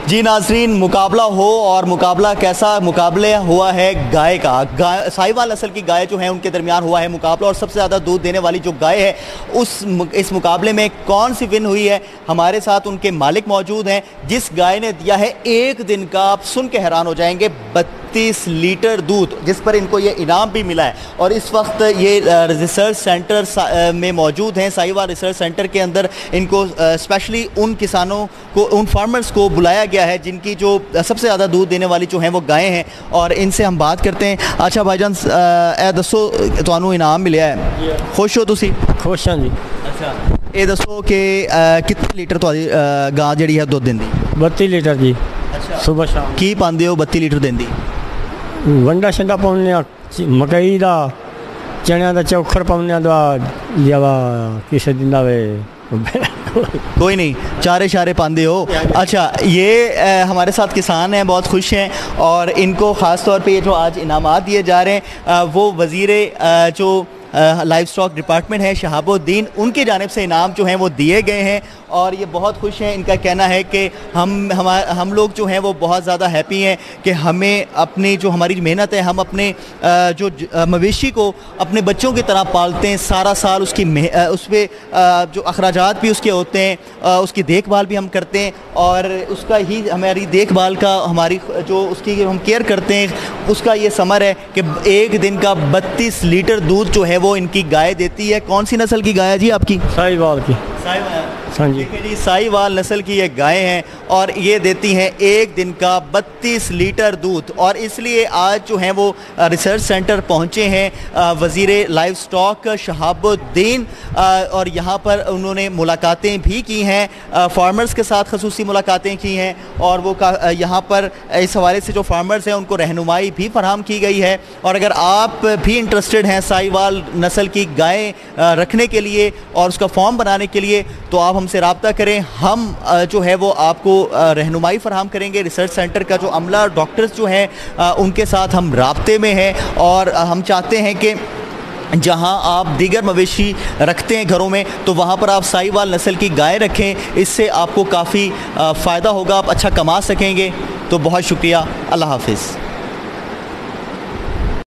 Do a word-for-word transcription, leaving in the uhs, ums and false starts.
जी नाज़रीन, मुकाबला हो और मुकाबला कैसा मुकाबले हुआ है गाय का। गाय साहिवाल नस्ल की गाय जो है उनके दरमियान हुआ है मुकाबला और सबसे ज़्यादा दूध देने वाली जो गाय है उस इस मुकाबले में कौन सी विन हुई है। हमारे साथ उनके मालिक मौजूद हैं। जिस गाय ने दिया है एक दिन का, आप सुन के हैरान हो जाएंगे, बत्तीस लीटर दूध, जिस पर इनको ये इनाम भी मिला है। और इस वक्त ये रिसर्च सेंटर में मौजूद हैं। साहिवाल रिसर्च सेंटर के अंदर इनको स्पेशली उन किसानों को, उन फार्मर्स को बुलाया गया है जिनकी जो सबसे ज़्यादा दूध देने वाली जो हैं वो गायें हैं, और इनसे हम बात करते हैं। अच्छा भाईजान, ए दसो तुहानू इनाम मिला है, खुश हो तुसी? खुश हाँ जी। अच्छा, ये दसो कि कितने लीटर तुहाडी गां जिहड़ी है दुध दिंदी? बत्ती लीटर जी। अच्छा, सुबह शाम की पांदे हो बत्ती लीटर दिंदी? वंडा शंडा पाने, मकई का, चने का चौखर पाने, जवा किसे दिंदा वे कोई नहीं, चारे शारे पांदे हो। अच्छा, ये आ, हमारे साथ किसान हैं, बहुत खुश हैं, और इनको ख़ास तौर पे ये जो आज इनामात दिए जा रहे हैं आ, वो वज़ीरे जो लाइव स्टॉक डिपार्टमेंट है शहाबुद्दीन, उनकी जानिब से इनाम जो हैं वो दिए गए हैं, और ये बहुत खुश हैं। इनका कहना है कि हम हम हम लोग जो हैं वो बहुत ज़्यादा हैप्पी हैं कि हमें अपनी जो हमारी मेहनत है, हम अपने जो मवेशी को अपने बच्चों की तरह पालते हैं, सारा साल उसकी उस पर जो अखराजात भी उसके होते हैं, उसकी देखभाल भी हम करते हैं, और उसका ही हमारी देखभाल का, हमारी जो उसकी हम केयर करते हैं, उसका ये समर है कि एक दिन का बत्तीस लीटर दूध जो है वो इनकी गाय देती है। कौन सी नस्ल की गाय है जी आपकी? साहिवाल की। साहिवाल, हाँ जी। देखिए जी, साहिवाल नस्ल की ये गायें हैं और ये देती हैं एक दिन का बत्तीस लीटर दूध। और इसलिए आज जो हैं वो रिसर्च सेंटर पहुँचे हैं वज़ीरे लाइव स्टॉक शहाबुद्दीन, और यहाँ पर उन्होंने मुलाकातें भी की हैं, फार्मर्स के साथ खसूसी मुलाकातें की हैं, और वो यहाँ पर इस हवाले से जो फार्मर्स हैं उनको रहनुमाई भी फराहम की गई है। और अगर आप भी इंटरेस्टेड हैं साहिवाल नस्ल की गायें रखने के लिए और उसका फॉर्म बनाने के लिए, तो आप हमसे रब्ता करें। हम जो है वो आपको रहनुमाई फराहम करेंगे। रिसर्च सेंटर का जो अमला, डॉक्टर्स जो हैं उनके साथ हम राब्ते में हैं, और हम चाहते हैं कि जहां आप दीगर मवेशी रखते हैं घरों में, तो वहां पर आप साहिवाल नस्ल की गाय रखें। इससे आपको काफ़ी फ़ायदा होगा, आप अच्छा कमा सकेंगे। तो बहुत शुक्रिया, अल्लाह हाफिज़।